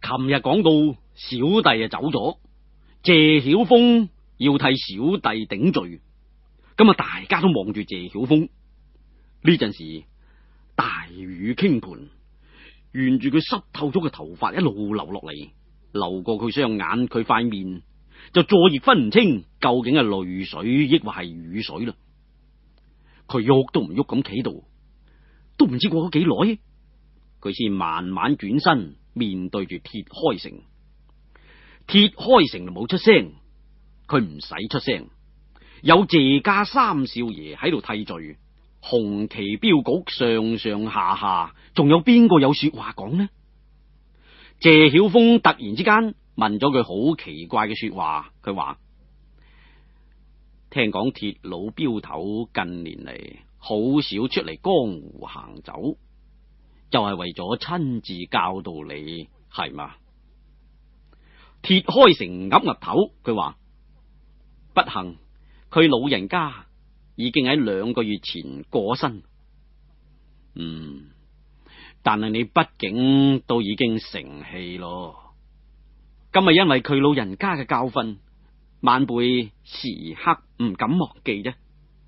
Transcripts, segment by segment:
琴日講到小弟走咗，謝曉峰要替小弟頂罪，咁大家都望住謝曉峰。呢陣時大雨傾盆，沿住佢濕透咗嘅頭髮一路流落嚟，流過佢雙眼，佢塊面就再亦分唔清究竟係淚水抑或係雨水啦。佢喐都唔喐咁企度，都唔知過咗幾耐，佢先慢慢轉身面對住鐵開成。鐵開成就冇出聲，佢唔使出聲，有謝家三少爺喺度替罪，紅旗鏢局上上下下仲有邊個有說話講呢？謝曉峰突然之間問咗句好奇怪嘅說話，佢話：聽講鐵佬鏢頭近年嚟好少出嚟江湖行走，就係為咗親自教導你，係嘛？鐵開成岌岌頭，佢話：不幸，佢老人家已經喺2個月前過身。但係你畢竟都已經成器咯。今日因為佢老人家嘅教訓，晚輩時刻唔敢忘記啫。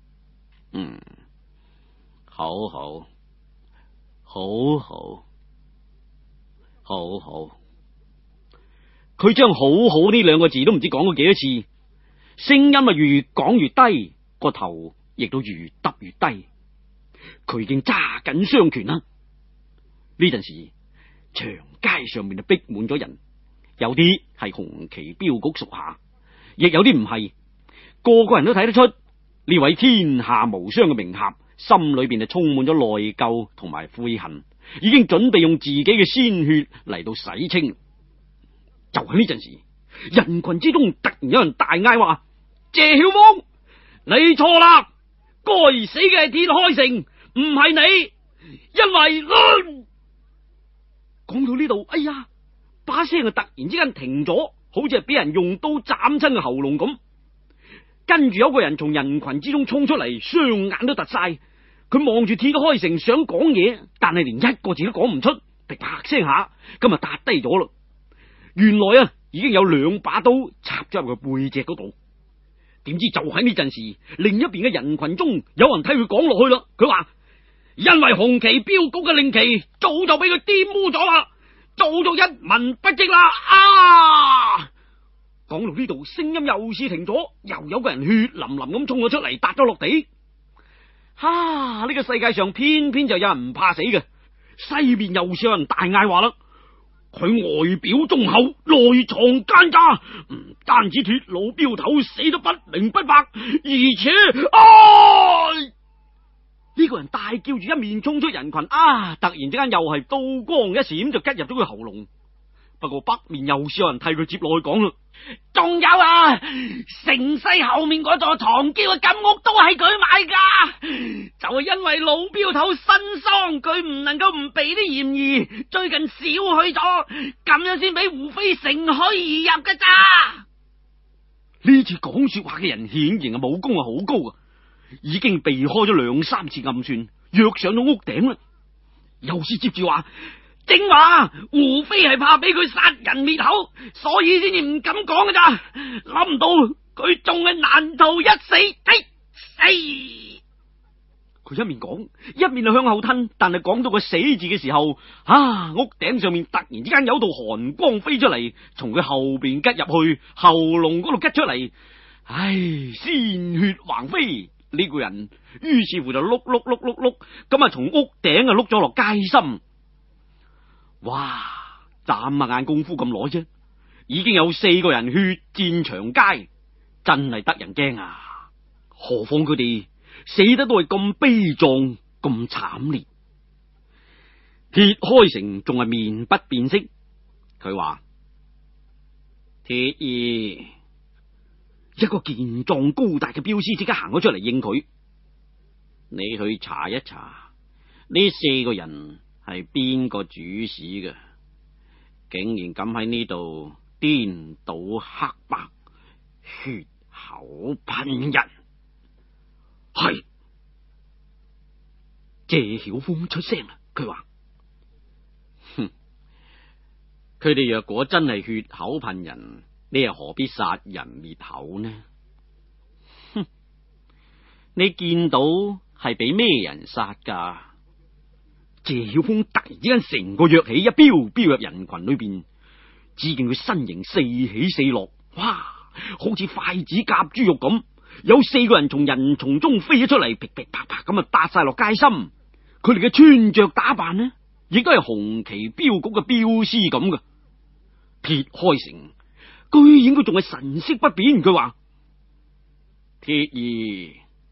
好好，好好，好好。佢將好好呢2個字都唔知講過幾多次，聲音啊越講越低，個頭亦都越耷越低。佢已經揸緊雙拳啦。呢陣時，長街上面就逼滿咗人，有啲係紅旗鏢局屬下，亦有啲唔係。個個人都睇得出呢位天下無雙嘅名俠，心裏邊就充滿咗內疚同埋悔恨，已經準備用自己嘅鮮血嚟到洗清。就喺呢陣時，人群之中突然有人大嗌話：謝曉峰，你錯啦，該死嘅係鐵開成，唔係你，因為講到呢度，哎呀，把聲啊突然之間停咗，好似係俾人用刀斬親嘅喉嚨咁。跟住有個人從人群之中衝出嚟，雙眼都突晒。佢望住鐵開成想講嘢，但係連一個字都講唔出，噼啪聲下，今日笪低咗啦。原來啊，已經有2把刀插咗入佢背脊嗰度。點知就喺呢陣時，另一邊嘅人群中有人替佢講落去啦。佢話：因為紅旗鏢局嘅令旗早就俾佢玷污咗啦，早就一文不值啦。講到呢度，聲音又是停咗，又有個人血淋淋咁衝咗出嚟，笪咗落地。呢個世界上偏偏就有人唔怕死嘅。西邊又是有人大嗌話啦：佢外表忠厚，內藏奸詐，唔單止鐵佬鏢頭死得不明不白，而且呢個人大叫住一面衝出人群，突然之間又係刀光一閃，就吉入咗佢喉嚨。不過北面又是有人替佢接落去講啦，仲有城西後面嗰座藏嬌嘅金屋都係佢買噶，就係因為老鏢頭新喪，佢唔能夠唔避啲嫌疑，最近少去咗，咁樣先俾胡飛乘虛而入噶咋。呢次講說話嘅人顯然係武功好高啊，已經避開咗2、3次暗算，躍上咗屋頂啦。又是接住話：正話胡飛係怕俾佢殺人滅口，所以先至唔敢講噶咋，諗唔到佢仲係難逃一死。佢一面講，一面就向後吞，但係講到個死字嘅時候，屋頂上面突然之間有道寒光飛出嚟，從佢後邊吉入去喉嚨嗰度吉出嚟，鮮血橫飛。呢個人於是乎就碌咁從屋頂碌咗落街心。哇！眨下眼功夫咁耐啫，已經有4個人血濺長街，真係得人驚啊！何況佢哋死得都係咁悲壯咁慘烈。鐵開成仲係面不變色，佢話：鐵兒，一個健壯高大嘅鏢師即刻行咗出嚟應佢：你去查一查呢4個人係邊個主使嘅？竟然敢喺呢度顛倒黑白，血口噴人。係謝曉峰出聲啦，佢話： 佢哋若果真係血口噴人，你又何必殺人滅口呢？哼！你見到係俾咩人殺噶？謝曉峰突然之間成個躍起，一飆入人群裏邊，只見佢身形四起四落，哇！好似筷子夾豬肉咁，有4個人從人叢中飛咗出嚟，噼噼啪啪咁啊，搭晒落街心。佢哋嘅穿着打扮呢，亦都係紅旗鏢局嘅鏢師咁嘅。鐵開成居然佢仲係神色不變，佢話：鐵兒，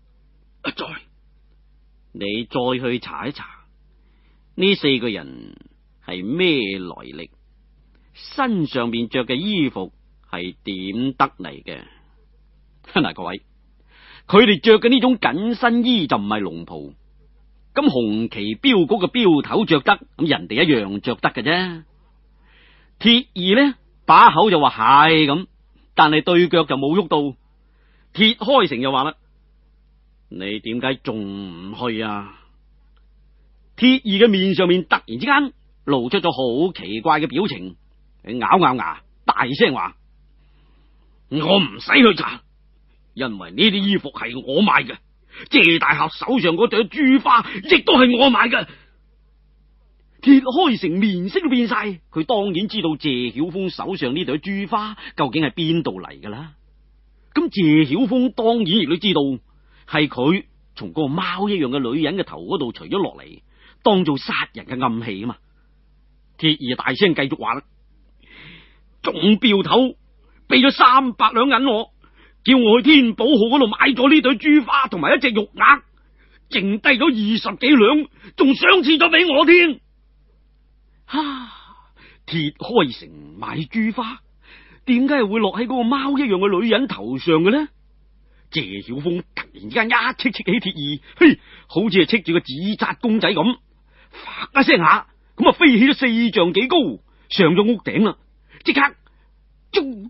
你再去查一查呢4個人係咩來歷，身上面着嘅衣服係點得嚟嘅？嗱，各位，佢哋着嘅呢種緊身衣就唔係龍袍，咁紅旗鏢局嘅鏢頭着得，咁人哋一樣着得嘅啫。鐵兒呢，把口就話係咁，但係對腳就冇喐到。鐵開成就話啦：你點解仲唔去啊？鐵兒嘅面上面突然之間露出咗好奇怪嘅表情，咬牙，大聲話：我唔使去查，因為呢啲衣服係我買嘅，謝大俠手上嗰朵珠花亦都係我買嘅。鐵開成面色都變晒，佢當然知道謝曉峰手上呢朵珠花究竟係邊度嚟噶啦。咁謝曉峰當然亦都知道係佢從個貓一樣嘅女人嘅頭嗰度除咗落嚟，當做殺人嘅暗器啊嘛。鐵兒大聲繼續話啦：總鏢頭俾咗300兩銀我，叫我去天寶號嗰度買咗呢朵珠花同埋一隻玉鈪，剩低咗20幾兩，仲賞賜咗俾我添。鐵開成買珠花，點解係會落喺嗰個貓一樣嘅女人頭上嘅呢？謝曉峰突然之間一戚起鐵兒，嘿，好似係戚住個紙紮公仔咁，啪一聲下，咁啊飛起咗4丈幾高，上咗屋頂啦，即刻啾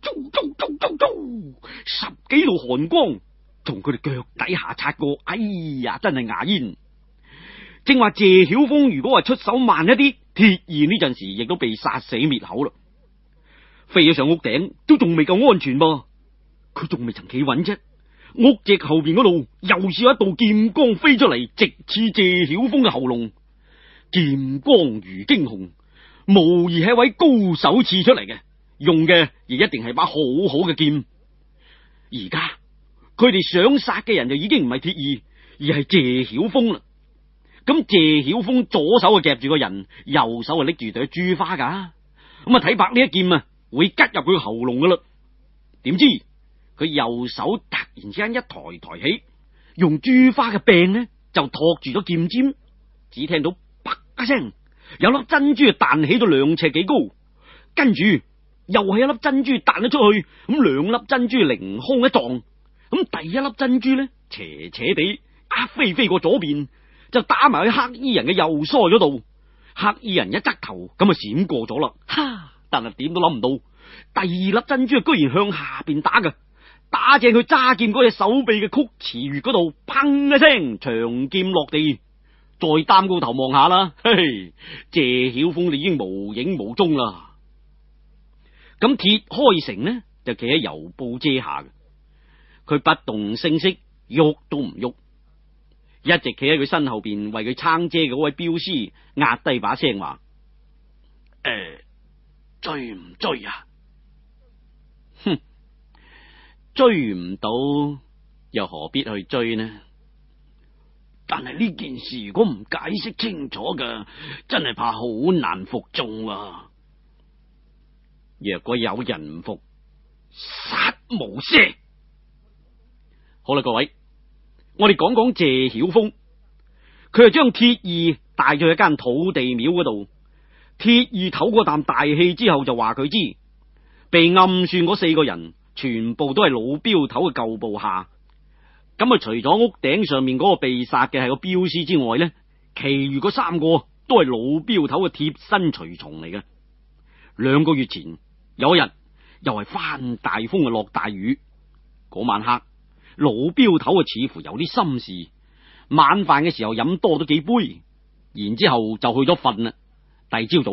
10幾道寒光從佢哋腳底下擦過，哎呀，真係牙煙。正話謝曉峰如果話出手慢一啲，鐵兒呢陣時亦都被殺死滅口啦。飛咗上屋頂都仲未夠安全噃，佢仲未曾企穩啫。屋脊後邊嗰度又是有一道劍光飛出嚟，直刺謝曉峰嘅喉嚨。劍光如驚鴻，無疑係一位高手刺出嚟嘅，用嘅亦一定係把好好嘅劍。而家佢哋想殺嘅人就已經唔係鐵兒，而係謝曉峰啦。咁謝曉峰左手啊夾住個人，右手啊拎住朵珠花噶，咁啊睇白呢一劍啊會吉入佢喉嚨噶啦。點知佢右手突然之間一抬起，用珠花嘅柄呢就托住咗劍尖，只聽到啪一聲，有粒珍珠彈起到2尺幾高，跟住又係一粒珍珠彈咗出去，咁2粒珍珠凌空一撞，咁第一粒珍珠呢斜斜地飛過左邊，就打埋去黑衣人嘅右腮嗰度，黑衣人一側頭咁啊閃過咗啦。但係點都諗唔到，第2粒珍珠居然向下邊打嘅，打正佢揸劍嗰隻手臂嘅曲池穴嗰度，砰一聲長劍落地。再擔高頭望下啦，嘿嘿，謝曉峰已經無影無蹤啦。咁鐵開成呢就企喺油布遮下嘅，佢不動聲色，喐都唔喐，一直企喺佢身後邊為佢撐遮嘅嗰位鏢師壓低把聲話：追唔追啊？哼，追唔到又何必去追呢？但係呢件事如果唔解釋清楚嘅，真係怕好難服眾啊。若果有人唔服，殺無赦。好啦，各位，我哋講講謝曉峰，佢係將鐵兒帶咗去一間土地廟嗰度。鐵兒唞過啖大氣之後就話佢知，被暗算嗰4個人全部都係老鏢頭嘅舊部下。咁啊，除咗屋頂上面嗰個被殺嘅係個鏢師之外呢，其餘嗰3個都係老鏢頭嘅貼身隨從嚟嘅。2個月前有一日，又係翻大風啊，落大雨。嗰晚黑，老鏢頭啊似乎有啲心事，晚飯嘅時候飲多咗幾杯，然之後就去咗瞓啦。第二朝早，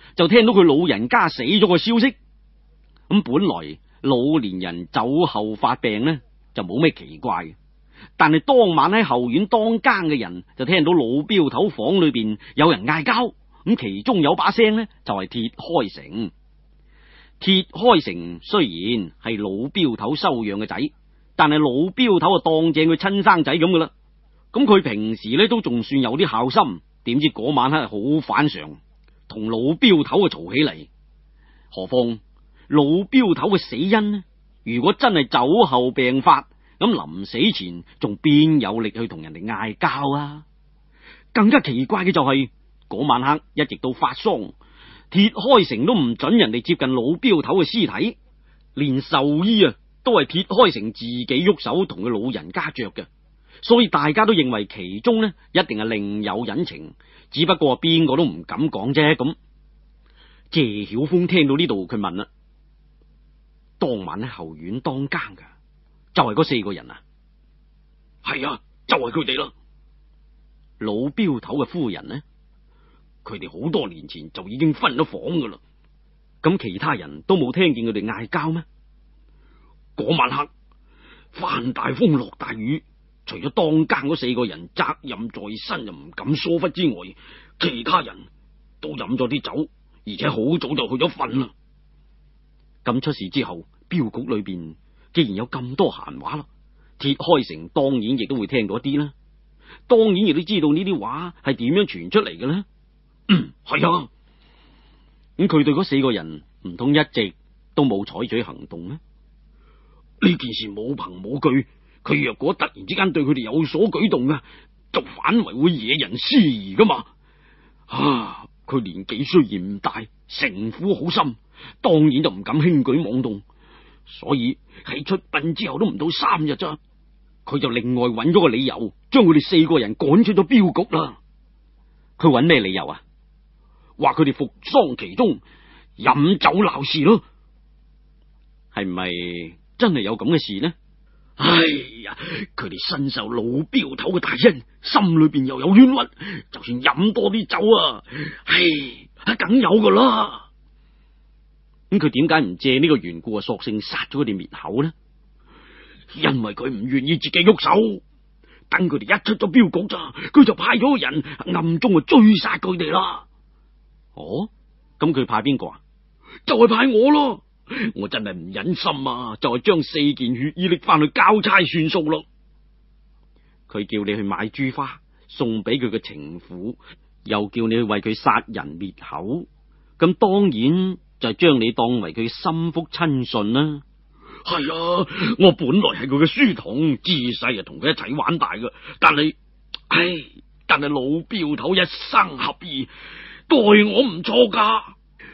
就聽到佢老人家死咗個消息。咁本來老年人酒後發病呢，就冇咩奇怪嘅，但係當晚喺後院當更嘅人就聽到老標頭房裏邊有人嗌交，咁其中有把聲呢，就係鐵開成。鐵開成雖然係老標頭收養嘅仔，但係老標頭啊當正佢親生仔咁噶啦。咁佢平時呢都仲算有啲孝心，點知嗰晚黑好反常，同老標頭啊嘈起嚟。何況老標頭嘅死因呢，如果真係酒後病發，咁臨死前仲邊有力去同人哋嗌交啊？更加奇怪嘅就係嗰晚黑一直到發喪，鐵開成都唔准人哋接近老標頭嘅屍體，連壽衣啊都係鐵開成自己喐手同佢老人家着嘅，所以大家都認為其中呢一定係另有隱情，只不過邊個都唔敢講啫。咁謝曉峰聽到呢度，佢問啦：當晚喺後院當更嘅就係嗰4個人啊？係啊，就係佢哋啦。老標頭嘅夫人呢？佢哋好多年前就已經分咗房噶啦。咁其他人都冇聽見佢哋嗌交咩？嗰晚黑翻大風落大雨，除咗當更嗰4個人責任在身又唔敢疏忽之外，其他人都飲咗啲酒，而且好早就去咗瞓啦。咁出事之後，鏢局裏邊既然有咁多閒話啦，鐵開成當然亦都會聽到一啲啦。當然亦都知道呢啲話係點樣傳出嚟嘅咧。係啊。咁佢對嗰4個人唔通一直都冇採取行動咩？呢件事冇憑冇據，佢若果突然之間對佢哋有所舉動啊，就反為會惹人思疑噶嘛。佢年紀雖然唔大，城府好深，當然就唔敢輕舉妄動。所以喺出殯之後都唔到3日咋，佢就另外揾咗個理由，將佢哋4個人趕出咗鏢局啦。佢揾咩理由啊？話佢哋服喪其中，飲酒鬧事咯。係咪真係有咁嘅事呢？哎呀，佢哋身受老鏢頭嘅大恩，心裏邊又有冤屈，就算飲多啲酒啊，梗有噶啦。咁佢點解唔借呢個緣故啊，索性殺咗佢哋滅口呢？因為佢唔願意自己喐手，等佢哋一出咗鏢局咋，佢就派咗個人暗中追殺佢哋啦。哦，咁佢派邊個啊？就係派我咯。我真係唔忍心啊，就係將4件血衣拎翻去交差算數咯。佢叫你去買珠花送俾佢嘅情婦，又叫你去為佢殺人滅口，咁當然就係將你當為佢心腹親信啦。係啊，我本來係佢嘅書童，自細就同佢一齊玩大嘅，但係老鏢頭一生合意，待我唔錯噶。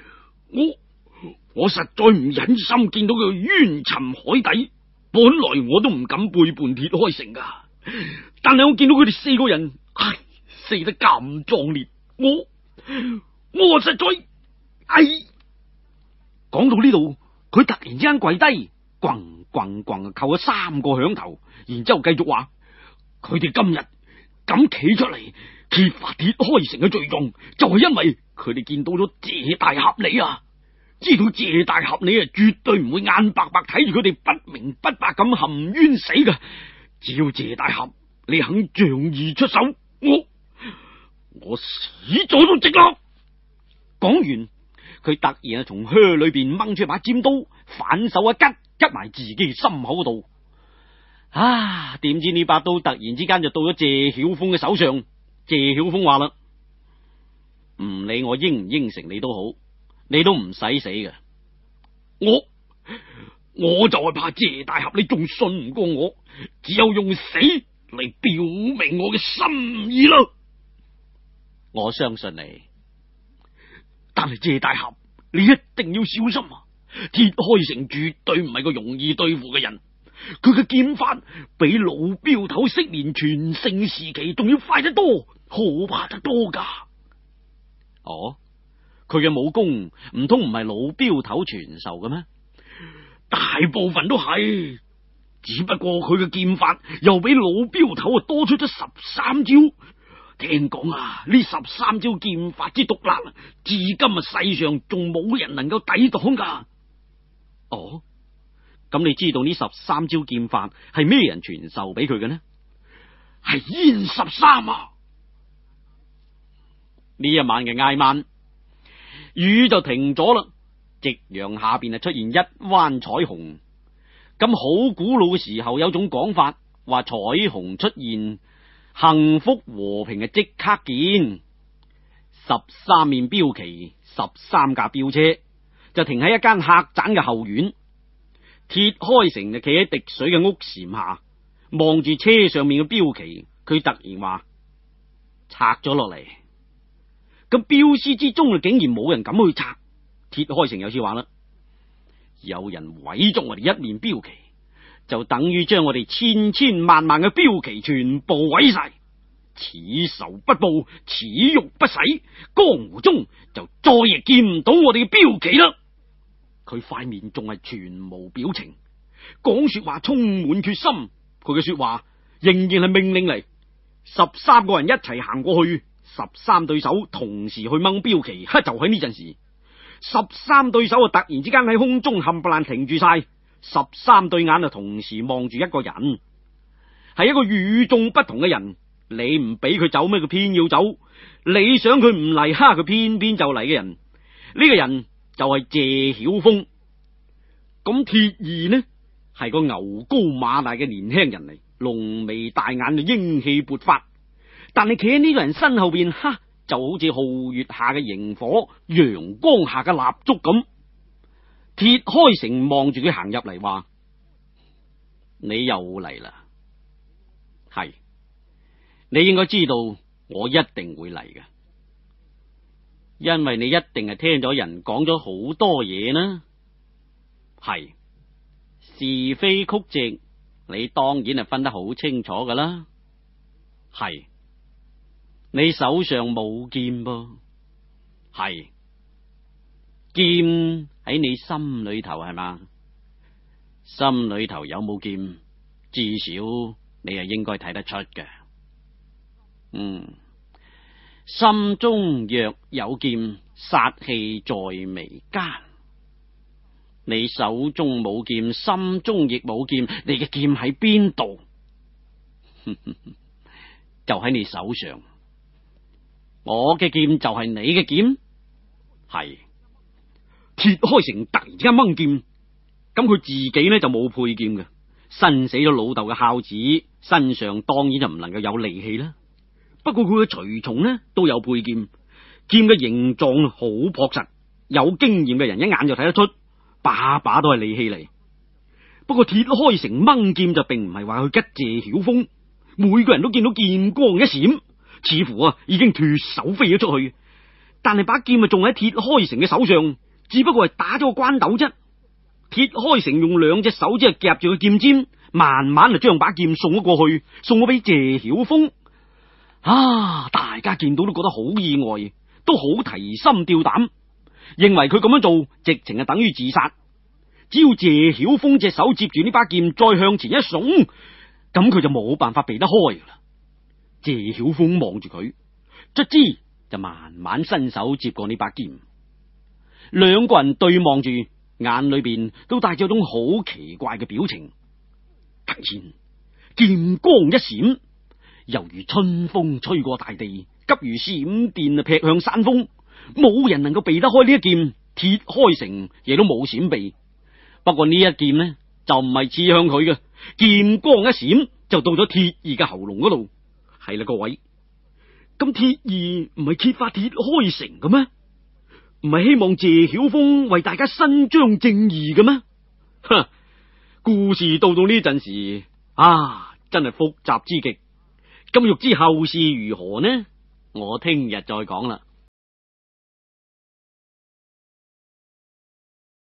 我實在唔忍心見到佢冤沉海底，本來我都唔敢背叛鐵開成噶，但係我見到佢哋4個人，死得咁壯烈，我實在講到呢度，佢突然之間跪低，咣咣咣扣咗3個響頭，然之後繼續話：佢哋今日咁企出嚟揭發鐵開成嘅罪狀，就係因為佢哋見到咗謝大俠你啊！知道謝大俠你啊，絕對唔會眼白白睇住佢哋不明不白咁含冤死㗎。只要謝大俠你肯仗義出手，我死咗都值啦！講完，佢突然啊從靴裏邊掹出一把尖刀，反手一吉埋自己嘅心口度。點知呢把刀突然之間就到咗謝曉峰嘅手上。謝曉峰話啦：唔理我應唔應承你都好，你都唔使死嘅。我就係怕謝大俠你仲信唔過我，只有用死嚟表明我嘅心意啦。我相信你，但係謝大俠你一定要小心啊！鐵開成絕對唔係個容易對付嘅人，佢嘅劍法比老鏢頭昔年全盛時期仲要快得多，可怕得多噶。哦，佢嘅武功唔通唔係老鏢頭傳授嘅咩？大部分都係，只不過佢嘅劍法又比老鏢頭多出咗13招， 聽講啊，呢13招劍法之毒辣，至今世上仲冇人能夠抵擋噶。哦，咁你知道呢13招劍法係咩人傳授俾佢嘅呢？係燕13啊！呢一晚嘅挨晚，雨就停咗啦，夕陽下邊出現一彎彩虹。咁好古老嘅時候有種講法，話彩虹出現，幸福和平即刻見。13面標旗，13架標車就停喺一間客棧嘅後院。鐵開成就企喺滴水嘅屋檐下，望住車上面嘅標旗，佢突然話拆咗落嚟。咁標師之中竟然冇人敢去拆。鐵開成有次話啦，有人毀咗我哋一面標旗，就等於將我哋千萬嘅標旗全部毀晒。此仇不報，此辱不洗，江湖中就再亦見唔到我哋嘅標旗啦。佢塊面仲係全無表情，講說話充滿決心。佢嘅說話仍然係命令嚟。13個人一齊行過去，13對手同時去掹標旗。就喺呢陣時，13對手突然之間喺空中冚唪唥停住晒，13對眼同時望住一個人，係一個與眾不同嘅人。你唔俾佢走咩？佢偏要走。你想佢唔嚟，佢偏偏就嚟嘅人。呢個人就係謝曉峰。咁鐵兒呢，係個牛高馬大嘅年輕人嚟，濃眉大眼，就英氣勃發。但係企喺呢個人身後邊，就好似皓月下嘅螢火，陽光下嘅蠟燭咁。鐵開成望住佢行入嚟，話：你又嚟啦。係，你應該知道我一定會嚟嘅，因為你一定係聽咗人講咗好多嘢啦。係，是非曲直，你當然係分得好清楚噶啦。係，你手上冇劍噃。係，劍喺你心裏頭係嘛？心裏頭有冇劍，至少你係應該睇得出嘅。心中若有劍，殺氣在眉間。你手中冇劍，心中亦冇劍，你嘅劍喺邊度？就喺你手上。我嘅劍就係你嘅劍。係。鐵開成突然之間掹劍，咁佢自己呢就冇配劍嘅，身死咗老豆嘅孝子，身上當然就唔能夠有利器啦。不過佢嘅隨從呢都有配劍，劍嘅形狀好樸實，有經驗嘅人一眼就睇得出，把把都係利器嚟。不過鐵開成掹劍就並唔係話去吉謝曉峰，每個人都見到劍光一閃，似乎已經脫手飛咗出去，但係把劍仲喺鐵開成嘅手上，只不過係打咗個關斗啫。鐵開成用兩隻手指夾住個劍尖，慢慢就將把劍送咗過去，送咗俾謝曉峰。大家見到都覺得好意外，都好提心吊膽，認為佢咁樣做直情係等於自殺。只要謝曉峰隻手接住呢把劍再向前一聳，咁佢就冇辦法避得開噶啦。謝曉峰望住佢，卒之就慢慢伸手接過呢把劍。兩個人對望住，眼裏邊都帶咗種好奇怪嘅表情。突然劍光一閃，猶如春風吹過大地，急如閃電劈向山峰，冇人能夠避得開呢一劍。鐵開成亦都冇閃避，不過呢一劍呢就唔係刺向佢嘅，劍光一閃就到咗鐵兒嘅喉嚨嗰度。係啦，各位，咁鐵兒唔係揭發鐵開成嘅咩？唔係希望謝曉峰為大家伸張正義嘅咩？故事到呢陣時，真係複雜之極。咁欲知後事如何呢？我聽日再講啦。